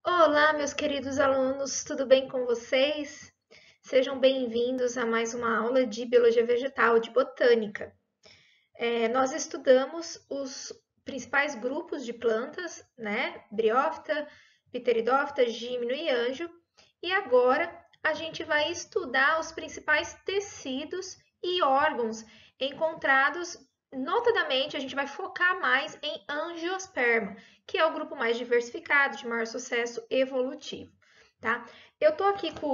Olá, meus queridos alunos, tudo bem com vocês? Sejam bem-vindos a mais uma aula de Biologia Vegetal, de Botânica. Nós estudamos os principais grupos de plantas, né? Briófita, Pteridófita, Gímeno e Anjo. E agora a gente vai estudar os principais tecidos e órgãos encontrados. Notadamente, a gente vai focar mais em angiosperma, que é o grupo mais diversificado, de maior sucesso evolutivo, tá? Eu tô aqui com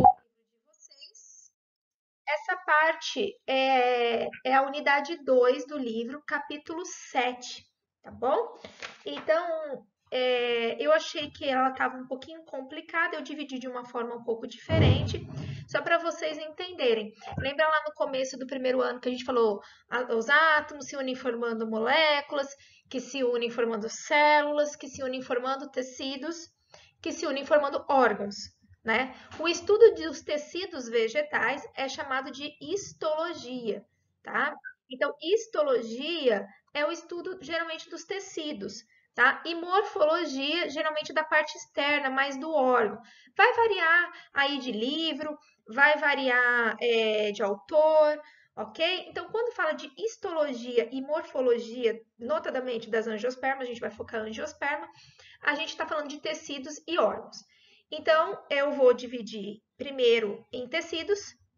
vocês. Essa parte é a unidade 2 do livro, capítulo 7, tá bom? Então, eu achei que ela estava um pouquinho complicada, eu dividi de uma forma um pouco diferente, só para vocês entenderem. Lembra lá no começo do primeiro ano que a gente falou os átomos se unem formando moléculas, que se unem formando células, que se unem formando tecidos, que se unem formando órgãos, né? O estudo dos tecidos vegetais é chamado de histologia, tá? Então, histologia é o estudo geralmente dos tecidos, tá? E morfologia, geralmente da parte externa, mais do órgão. Vai variar aí de livro, vai variar de autor, ok? Então, quando fala de histologia e morfologia, notadamente das angiospermas, a gente vai focar em angiosperma, a gente está falando de tecidos e órgãos. Então, eu vou dividir primeiro em tecidos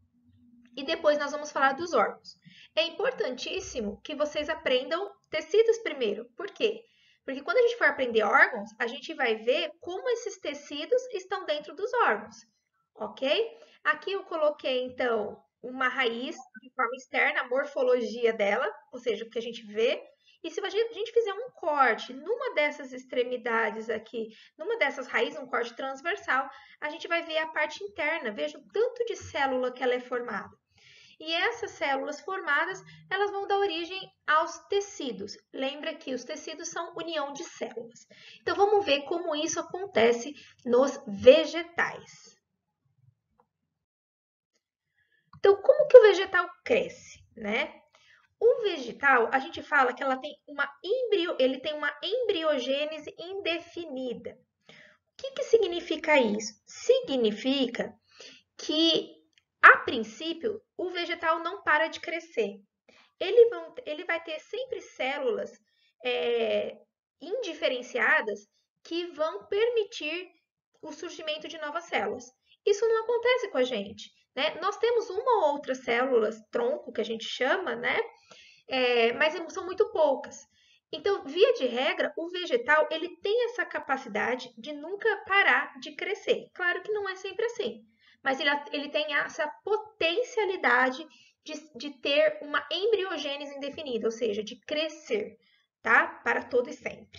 e depois nós vamos falar dos órgãos. É importantíssimo que vocês aprendam tecidos primeiro. Por quê? Porque quando a gente for aprender órgãos, a gente vai ver como esses tecidos estão dentro dos órgãos, ok? Aqui eu coloquei, então, uma raiz de forma externa, a morfologia dela, ou seja, o que a gente vê. E se a gente fizer um corte numa dessas extremidades aqui, numa dessas raízes, um corte transversal, a gente vai ver a parte interna. Veja o tanto de célula que ela é formada. E essas células formadas, elas vão dar origem aos tecidos. Lembra que os tecidos são união de células. Então, vamos ver como isso acontece nos vegetais. Então, como que o vegetal cresce, né? O vegetal, a gente fala que ele tem uma embriogênese indefinida. O que significa isso? Significa que, a princípio, o vegetal não para de crescer. Ele vai ter sempre células indiferenciadas que vão permitir o surgimento de novas células. Isso não acontece com a gente, né? Nós temos uma ou outra células tronco, que a gente chama, né? Mas são muito poucas. Então, via de regra, o vegetal ele tem essa capacidade de nunca parar de crescer. Claro que não é sempre assim, mas ele tem essa potencialidade de ter uma embriogênese indefinida, ou seja, de crescer, tá? Para todo e sempre.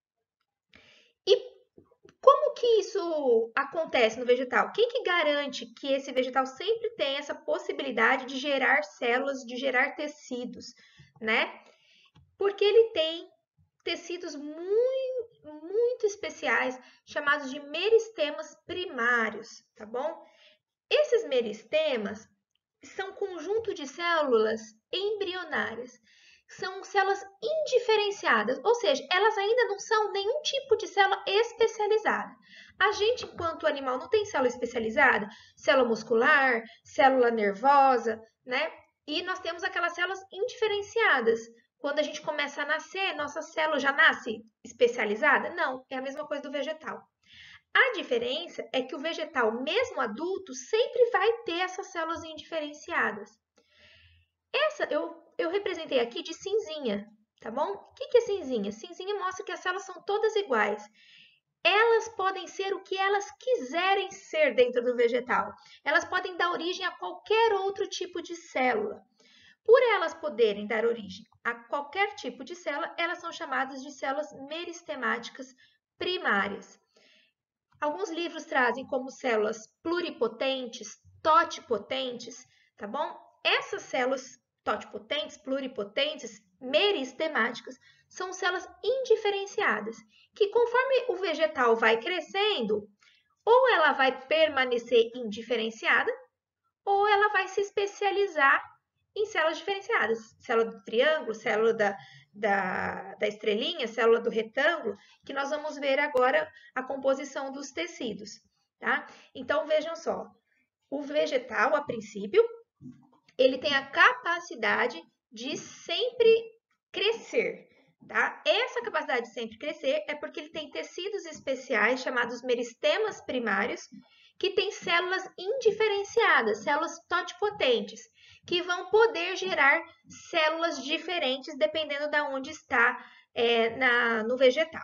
E como que isso acontece no vegetal? Quem que garante que esse vegetal sempre tem essa possibilidade de gerar células, de gerar tecidos, né? Porque ele tem tecidos muito especiais, chamados de meristemas primários, tá bom? Esses meristemas são conjunto de células embrionárias. São células indiferenciadas, ou seja, elas ainda não são nenhum tipo de célula especializada. A gente, enquanto animal, não tem célula especializada, célula muscular, célula nervosa, né? E nós temos aquelas células indiferenciadas. Quando a gente começa a nascer, nossa célula já nasce especializada? Não, é a mesma coisa do vegetal. A diferença é que o vegetal, mesmo adulto, sempre vai ter essas células indiferenciadas. Essa eu representei aqui de cinzinha, tá bom? O que é cinzinha? Cinzinha mostra que as células são todas iguais. Elas podem ser o que elas quiserem ser dentro do vegetal. Elas podem dar origem a qualquer outro tipo de célula. Por elas poderem dar origem a qualquer tipo de célula, elas são chamadas de células meristemáticas primárias. Alguns livros trazem como células pluripotentes, totipotentes, tá bom? Essas células totipotentes, pluripotentes, meristemáticas, são células indiferenciadas, que conforme o vegetal vai crescendo, ou ela vai permanecer indiferenciada, ou ela vai se especializar em células diferenciadas, célula do triângulo, célula da estrelinha, célula do retângulo, que nós vamos ver agora a composição dos tecidos, tá? Então, vejam só, o vegetal, a princípio, ele tem a capacidade de sempre crescer, tá? Essa capacidade de sempre crescer é porque ele tem tecidos especiais chamados meristemas primários, que têm células indiferenciadas, células totipotentes, que vão poder gerar células diferentes dependendo de onde está no vegetal.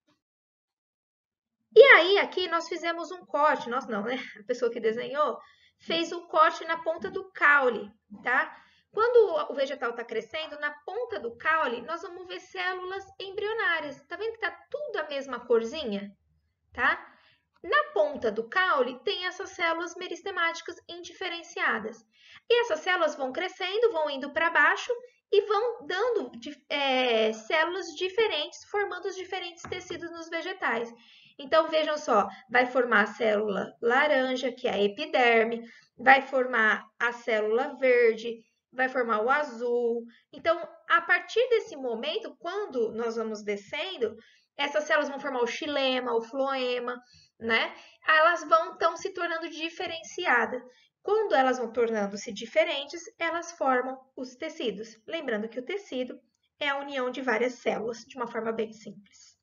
E aí, aqui nós fizemos um corte, nós não, né? A pessoa que desenhou fez o corte na ponta do caule, tá? Quando o vegetal está crescendo, na ponta do caule, nós vamos ver células embrionárias. Tá vendo que tá tudo a mesma corzinha? Tá? Na ponta do caule, tem essas células meristemáticas indiferenciadas. E essas células vão crescendo, vão indo para baixo e vão dando células diferentes, formando os diferentes tecidos nos vegetais. Então, vejam só, vai formar a célula laranja, que é a epiderme, vai formar a célula verde, vai formar o azul. Então, a partir desse momento, quando nós vamos descendo, essas células vão formar o xilema, o floema, né? Elas vão então se tornando diferenciadas. Quando elas vão tornando-se diferentes, elas formam os tecidos. Lembrando que o tecido é a união de várias células, de uma forma bem simples.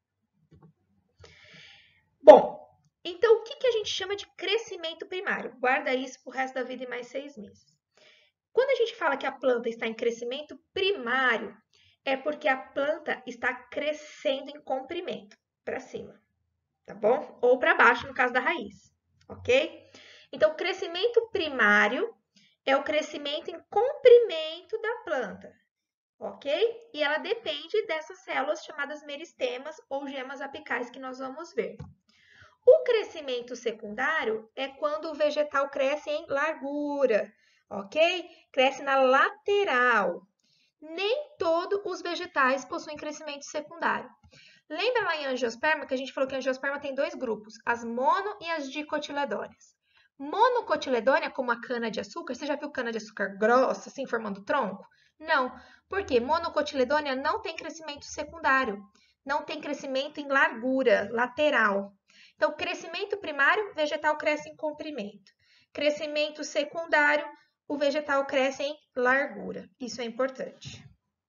Bom, então o que a gente chama de crescimento primário? Guarda isso para o resto da vida e mais 6 meses. Quando a gente fala que a planta está em crescimento primário, é porque a planta está crescendo em comprimento, para cima, tá bom? Ou para baixo, no caso da raiz, ok? Então, o crescimento primário é o crescimento em comprimento da planta, ok? E ela depende dessas células chamadas meristemas ou gemas apicais que nós vamos ver. O crescimento secundário é quando o vegetal cresce em largura, ok? Cresce na lateral. Nem todos os vegetais possuem crescimento secundário. Lembra lá em angiosperma que a gente falou que a angiosperma tem 2 grupos, as mono e as dicotiledôneas. Monocotiledônea, como a cana-de-açúcar, você já viu cana-de-açúcar grossa, assim, formando tronco? Não, porque monocotiledônea não tem crescimento secundário, não tem crescimento em largura, lateral. Então, crescimento primário, o vegetal cresce em comprimento. Crescimento secundário, o vegetal cresce em largura. Isso é importante.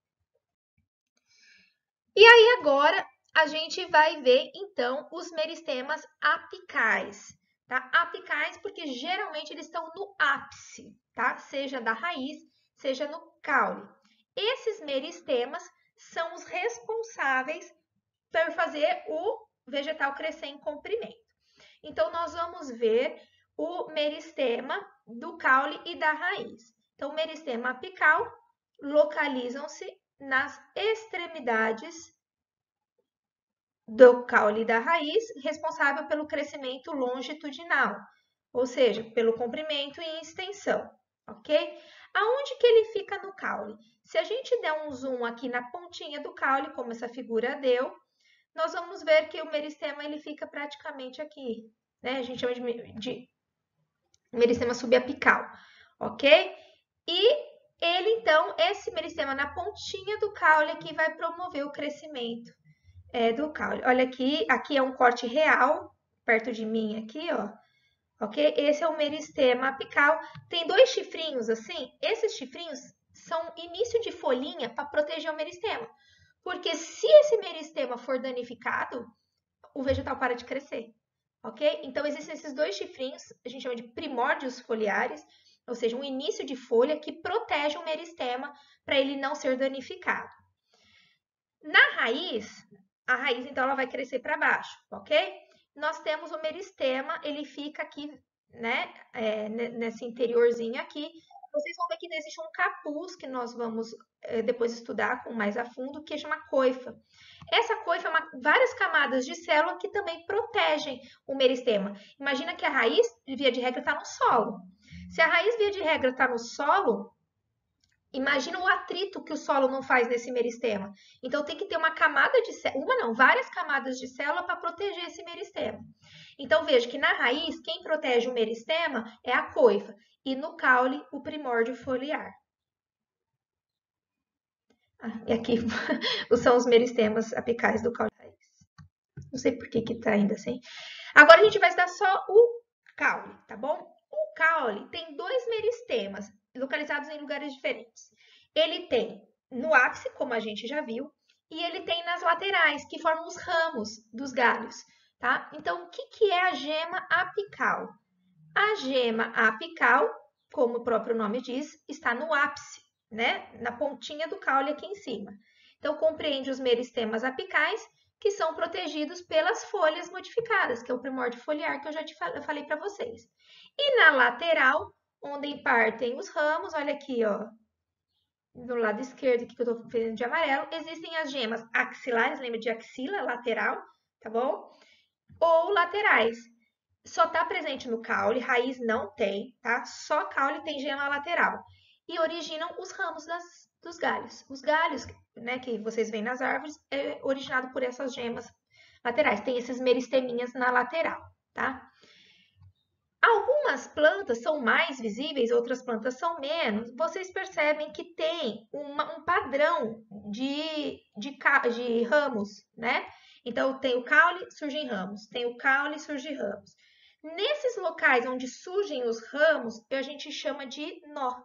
E aí, agora, a gente vai ver, então, os meristemas apicais. Tá? Apicais porque geralmente eles estão no ápice, tá? Seja da raiz, seja no caule. Esses meristemas são os responsáveis por fazer o vegetal crescer em comprimento. Então, nós vamos ver o meristema do caule e da raiz. Então, o meristema apical localizam-se nas extremidades do caule e da raiz, responsável pelo crescimento longitudinal, ou seja, pelo comprimento e extensão, ok? Aonde que ele fica no caule? Se a gente der um zoom aqui na pontinha do caule, como essa figura deu, nós vamos ver que o meristema ele fica praticamente aqui, né? A gente chama de meristema subapical, ok? E ele, então, esse meristema na pontinha do caule aqui vai promover o crescimento do caule. Olha aqui é um corte real, perto de mim aqui, ó. Ok? Esse é o meristema apical. Tem 2 chifrinhos assim. Esses chifrinhos são início de folhinha para proteger o meristema. Porque se esse meristema for danificado, o vegetal para de crescer. Ok? Então, existem esses 2 chifrinhos, a gente chama de primórdios foliares, ou seja, um início de folha que protege o meristema para ele não ser danificado. Na raiz, a raiz, então, ela vai crescer para baixo, ok? Nós temos o meristema, ele fica aqui, né, nesse interiorzinho aqui. Vocês vão ver que existe um capuz que nós vamos depois estudar com mais a fundo, que chama coifa. Essa coifa é várias camadas de célula que também protegem o meristema. Imagina que a raiz, via de regra, está no solo. Se a raiz, via de regra, está no solo, imagina o atrito que o solo não faz nesse meristema. Então, tem que ter uma camada de célula, várias camadas de célula para proteger esse meristema. Então, veja que na raiz, quem protege o meristema é a coifa. E no caule, o primórdio foliar. E aqui são os meristemas apicais do caule raiz. Não sei por que tá ainda assim. Agora a gente vai estudar só o caule, tá bom? O caule tem 2 meristemas localizados em lugares diferentes. Ele tem no ápice, como a gente já viu, e ele tem nas laterais, que formam os ramos dos galhos, tá? Então, o que é a gema apical? A gema apical, como o próprio nome diz, está no ápice, né? Na pontinha do caule aqui em cima. Então, compreende os meristemas apicais, que são protegidos pelas folhas modificadas, que é o primórdio foliar que eu já falei para vocês. E na lateral, onde partem os ramos, olha aqui, ó, do lado esquerdo, aqui que eu estou fazendo de amarelo, existem as gemas axilares, lembra de axila, lateral, tá bom? Ou laterais. Só está presente no caule, raiz não tem, tá? Só caule tem gema lateral. E originam os ramos dos galhos. Os galhos, né, que vocês veem nas árvores, é originado por essas gemas laterais. Tem esses meristeminhas na lateral, tá? Algumas plantas são mais visíveis, outras plantas são menos. Vocês percebem que tem um padrão de ramos, né? Então, tem o caule, surgem ramos. Tem o caule, surgem ramos. Nesses locais onde surgem os ramos, a gente chama de nó,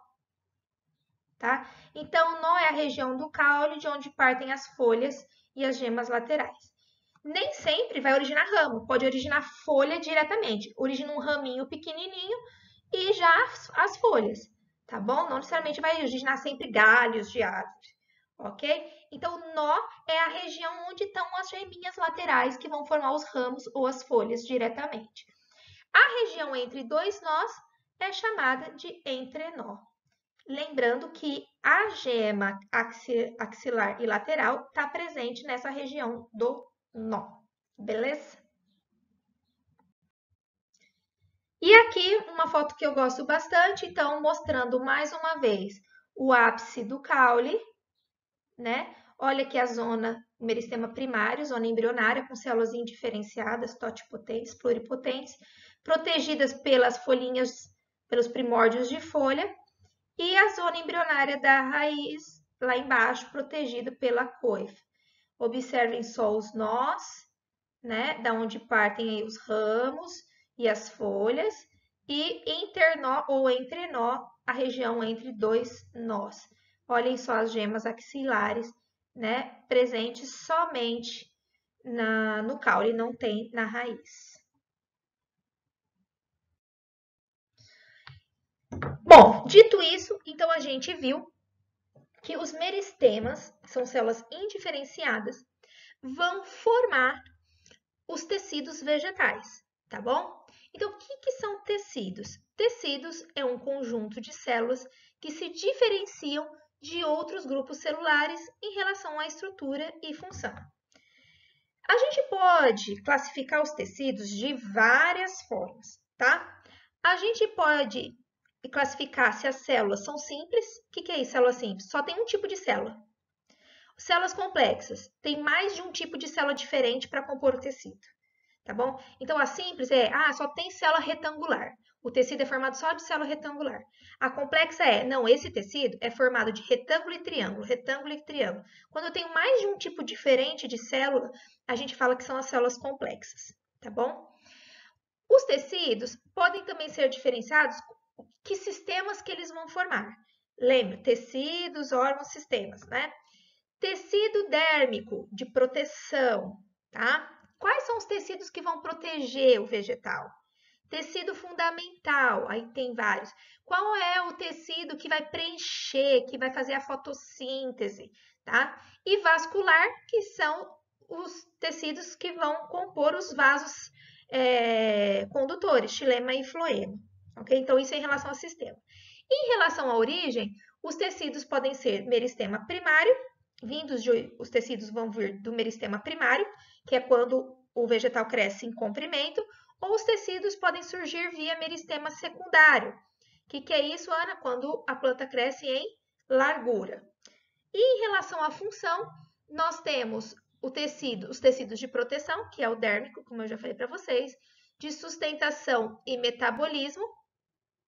tá? Então, nó é a região do caule de onde partem as folhas e as gemas laterais. Nem sempre vai originar ramo, pode originar folha diretamente. Origina um raminho pequenininho e já as folhas, tá bom? Não necessariamente vai originar sempre galhos de árvore, ok? Então, nó é a região onde estão as geminhas laterais que vão formar os ramos ou as folhas diretamente. A região entre 2 nós é chamada de entrenó. Lembrando que a gema axilar e lateral está presente nessa região do nó, beleza? E aqui uma foto que eu gosto bastante, então mostrando mais uma vez o ápice do caule, né? Olha aqui a zona, o meristema primário, zona embrionária, com células indiferenciadas, totipotentes, pluripotentes, protegidas pelas folhinhas, pelos primórdios de folha, e a zona embrionária da raiz, lá embaixo, protegida pela coifa. Observem só os nós, né? Da onde partem aí os ramos e as folhas, e internó ou entrenó, a região entre 2 nós. Olhem só as gemas axilares, né? Presentes somente no caule, não tem na raiz. Bom, dito isso, então a gente viu que os meristemas, que são células indiferenciadas, vão formar os tecidos vegetais, tá bom? Então, o que são tecidos? Tecidos é um conjunto de células que se diferenciam de outros grupos celulares em relação à estrutura e função. A gente pode classificar os tecidos de várias formas, tá? A gente pode classificar se as células são simples. O que é isso, célula simples? Só tem um tipo de célula. Células complexas, tem mais de um tipo de célula diferente para compor o tecido, tá bom? Então, a simples só tem célula retangular. O tecido é formado só de célula retangular. A complexa não, esse tecido é formado de retângulo e triângulo, retângulo e triângulo. Quando eu tenho mais de um tipo diferente de célula, a gente fala que são as células complexas, tá bom? Os tecidos podem também ser diferenciados que sistemas que eles vão formar. Lembra, tecidos, órgãos, sistemas, né? Tecido dérmico, de proteção, tá? Quais são os tecidos que vão proteger o vegetal? Tecido fundamental, aí tem vários. Qual é o tecido que vai preencher, que vai fazer a fotossíntese, tá? E vascular, que são os tecidos que vão compor os vasos condutores, xilema e floema, ok? Então, isso é em relação ao sistema. Em relação à origem, os tecidos podem ser meristema primário, os tecidos vão vir do meristema primário, que é quando o vegetal cresce em comprimento, ou os tecidos podem surgir via meristema secundário. O que é isso, Ana? Quando a planta cresce em largura. E em relação à função, nós temos os tecidos de proteção, que é o dérmico, como eu já falei para vocês, de sustentação e metabolismo,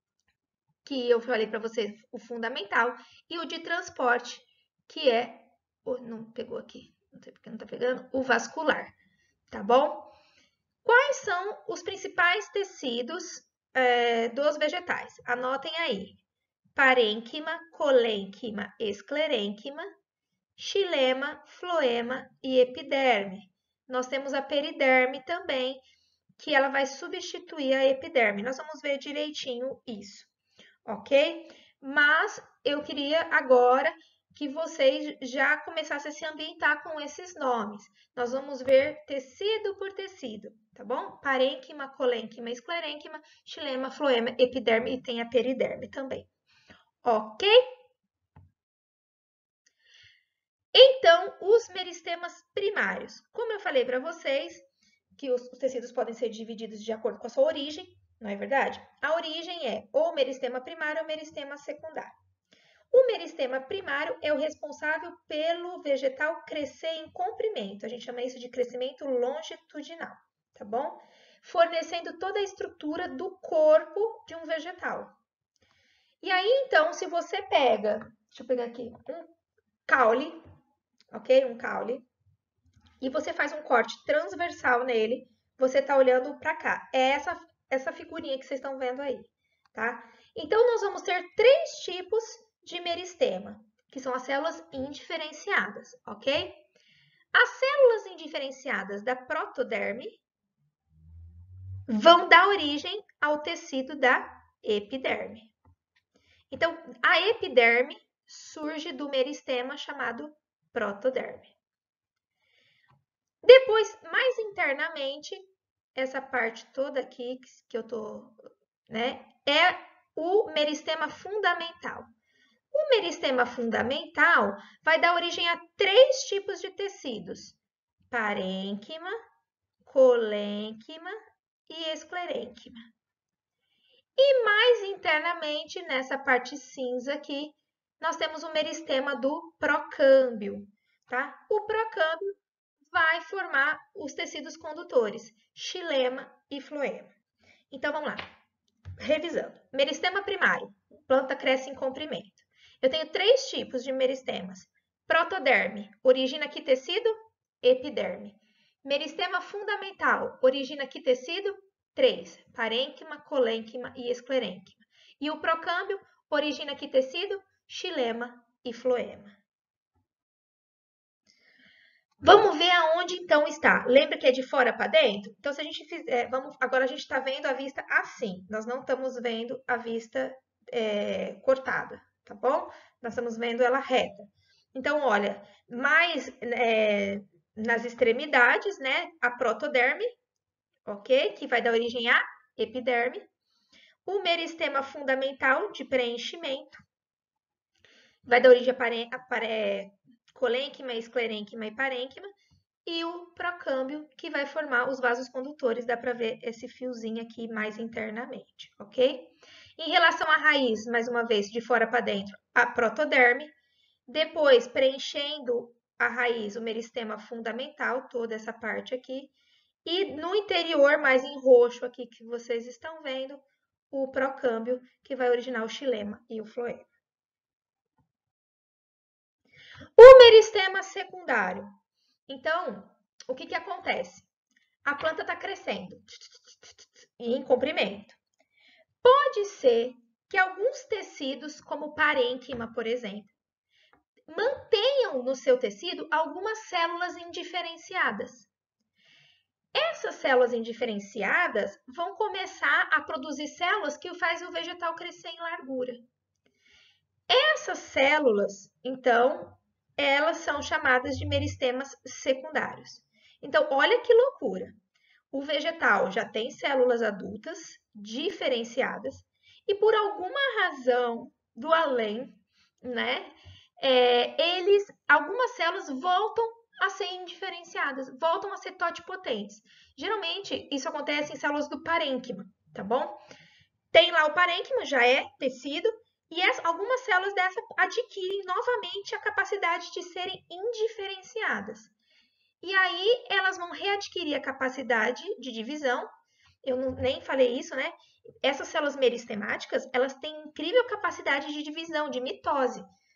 que eu falei para vocês o fundamental, e o de transporte, que é não pegou aqui, não sei porque não tá pegando, o vascular, tá bom? Quais são os principais tecidos dos vegetais? Anotem aí. Parênquima, colênquima, esclerênquima, xilema, floema e epiderme. Nós temos a periderme também, que ela vai substituir a epiderme. Nós vamos ver direitinho isso, ok? Mas eu queria agora que vocês já começassem a se ambientar com esses nomes. Nós vamos ver tecido por tecido, tá bom? Parênquima, colênquima, esclerênquima, xilema, floema, epiderme e tem a periderme também, ok? Então, os meristemas primários. Como eu falei para vocês, que os tecidos podem ser divididos de acordo com a sua origem, não é verdade? A origem é ou meristema primário ou meristema secundário. O meristema primário é o responsável pelo vegetal crescer em comprimento. A gente chama isso de crescimento longitudinal, tá bom? Fornecendo toda a estrutura do corpo de um vegetal. E aí, então, se você pega, deixa eu pegar aqui, um caule, ok? Um caule, e você faz um corte transversal nele, você está olhando para cá. É essa figurinha que vocês estão vendo aí, tá? Então, nós vamos ter 3 tipos de meristema, que são as células indiferenciadas, ok? As células indiferenciadas da protoderme vão dar origem ao tecido da epiderme. Então, a epiderme surge do meristema chamado protoderme. Depois, mais internamente, essa parte toda aqui que eu tô, né, é o meristema fundamental. O meristema fundamental vai dar origem a 3 tipos de tecidos: parênquima, colênquima e esclerênquima. E mais internamente, nessa parte cinza aqui, nós temos o meristema do procâmbio, tá? O procâmbio vai formar os tecidos condutores, xilema e floema. Então, vamos lá. Revisando. Meristema primário, planta cresce em comprimento. Eu tenho 3 tipos de meristemas. Protoderme, origina que tecido? Epiderme. Meristema fundamental, origina que tecido? 3. Parênquima, colênquima e esclerênquima. E o procâmbio, origina que tecido? Xilema e floema. Vamos ver aonde então está. Lembra que é de fora para dentro? Então, se a gente fizer, agora a gente está vendo a vista assim. Nós não estamos vendo a vista cortada, tá bom? Nós estamos vendo ela reta. Então, olha, mais nas extremidades, né? A protoderme, ok? Que vai dar origem à epiderme. O meristema fundamental de preenchimento vai dar origem a colênquima, esclerênquima e parênquima, e o procâmbio, que vai formar os vasos condutores, dá para ver esse fiozinho aqui mais internamente, ok? Em relação à raiz, mais uma vez, de fora para dentro, a protoderme, depois preenchendo a raiz, o meristema fundamental, toda essa parte aqui, e no interior, mais em roxo aqui que vocês estão vendo, o procâmbio, que vai originar o xilema e o floema. O meristema secundário. Então, o que acontece? A planta está crescendo em comprimento. Pode ser que alguns tecidos, como parênquima, por exemplo, mantenham no seu tecido algumas células indiferenciadas. Essas células indiferenciadas vão começar a produzir células que fazem o vegetal crescer em largura. Essas células, então, elas são chamadas de meristemas secundários. Então, olha que loucura. O vegetal já tem células adultas diferenciadas e por alguma razão do além, né, algumas células voltam a ser indiferenciadas, voltam a ser totipotentes. Geralmente, isso acontece em células do parênquima, tá bom? Tem lá o parênquima, já é tecido, e algumas células dessa adquirem novamente a capacidade de serem indiferenciadas. E aí elas vão readquirir a capacidade de divisão. Eu nem falei isso, né? Essas células meristemáticas, elas têm incrível capacidade de divisão, de mitose.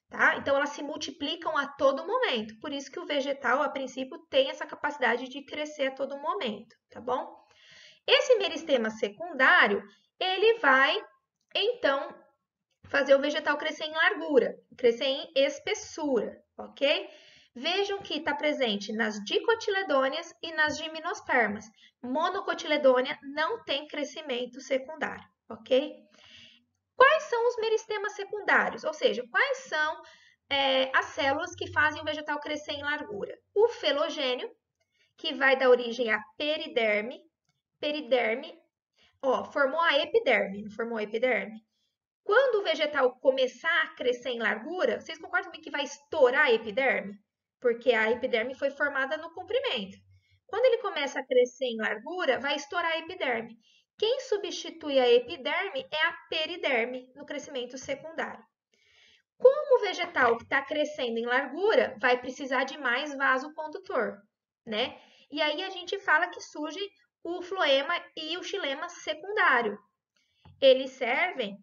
tá? Então, elas se multiplicam a todo momento. Por isso que o vegetal, a princípio, tem essa capacidade de crescer a todo momento, tá bom? Esse meristema secundário, ele vai, então, fazer o vegetal crescer em largura, crescer em espessura, ok? Vejam que está presente nas dicotiledôneas e nas gimnospermas. Monocotiledônea não tem crescimento secundário, ok? Quais são os meristemas secundários? Ou seja, quais são as células que fazem o vegetal crescer em largura? O felogênio, que vai dar origem à periderme. Periderme, ó, formou a epiderme, não formou a epiderme? Quando o vegetal começar a crescer em largura, vocês concordam comigo que vai estourar a epiderme? Porque a epiderme foi formada no comprimento. Quando ele começa a crescer em largura, vai estourar a epiderme. Quem substitui a epiderme é a periderme no crescimento secundário. Como o vegetal que está crescendo em largura vai precisar de mais vaso condutor, né? E aí a gente fala que surge o floema e o xilema secundário. Eles servem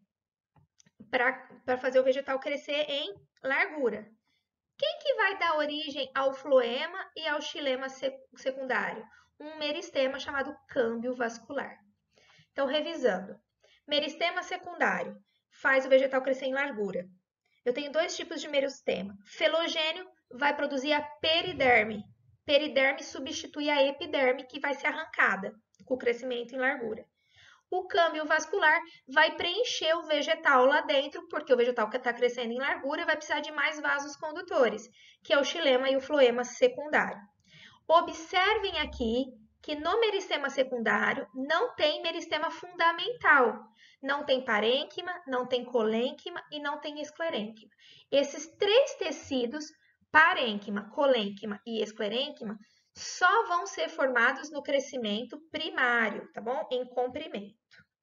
para fazer o vegetal crescer em largura. Quem que vai dar origem ao floema e ao xilema secundário? Um meristema chamado câmbio vascular. Então, revisando. Meristema secundário faz o vegetal crescer em largura. Eu tenho dois tipos de meristema. Felogênio vai produzir a periderme. Periderme substitui a epiderme, que vai ser arrancada com o crescimento em largura. O câmbio vascular vai preencher o vegetal lá dentro, porque o vegetal que está crescendo em largura vai precisar de mais vasos condutores, que é o xilema e o floema secundário. Observem aqui que no meristema secundário não tem meristema fundamental. Não tem parênquima, não tem colênquima e não tem esclerênquima. Esses três tecidos, parênquima, colênquima e esclerênquima, só vão ser formados no crescimento primário, tá bom? Em comprimento.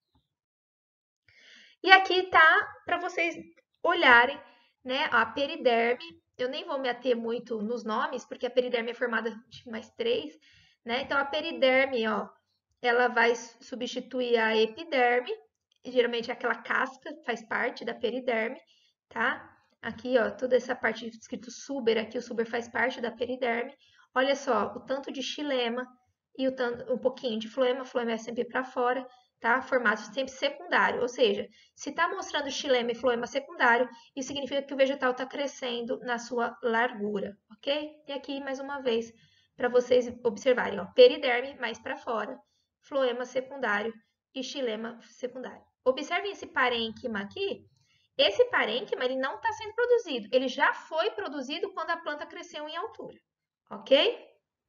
E aqui tá para vocês olharem, né, a periderme. Eu nem vou me ater muito nos nomes, porque a periderme é formada de mais três, né? Então, a periderme, ó, ela vai substituir a epiderme, geralmente aquela casca faz parte da periderme, tá? Aqui, ó, toda essa parte escrito suber, aqui o suber faz parte da periderme. Olha só, o tanto de xilema e o tanto, um pouquinho de floema é sempre para fora, tá? Formato sempre secundário, ou seja, se está mostrando xilema e floema secundário, isso significa que o vegetal está crescendo na sua largura, ok? E aqui, mais uma vez, para vocês observarem, ó, periderme mais para fora, floema secundário e xilema secundário. Observem esse parênquima aqui. Esse parênquima ele não está sendo produzido, ele já foi produzido quando a planta cresceu em altura, ok?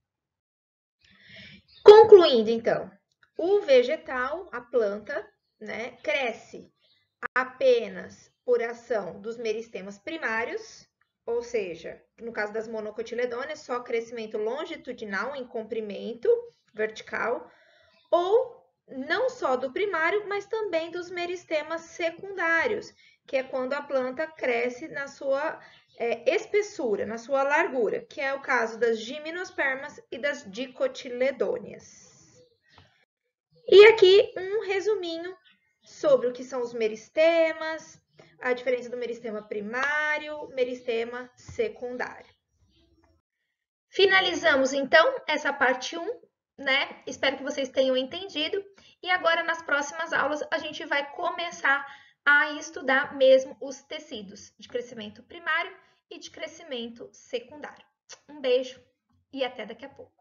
Concluindo, então, o vegetal, a planta, né, cresce apenas por ação dos meristemas primários, ou seja, no caso das monocotiledôneas, só crescimento longitudinal em comprimento vertical, ou não só do primário, mas também dos meristemas secundários, que é quando a planta cresce na sua espessura, na sua largura, que é o caso das gimnospermas e das dicotiledôneas. E aqui um resuminho sobre o que são os meristemas, a diferença do meristema primário, meristema secundário. Finalizamos então essa parte 1, né? Espero que vocês tenham entendido. E agora nas próximas aulas a gente vai começar a estudar mesmo os tecidos de crescimento primário e de crescimento secundário. Um beijo e até daqui a pouco.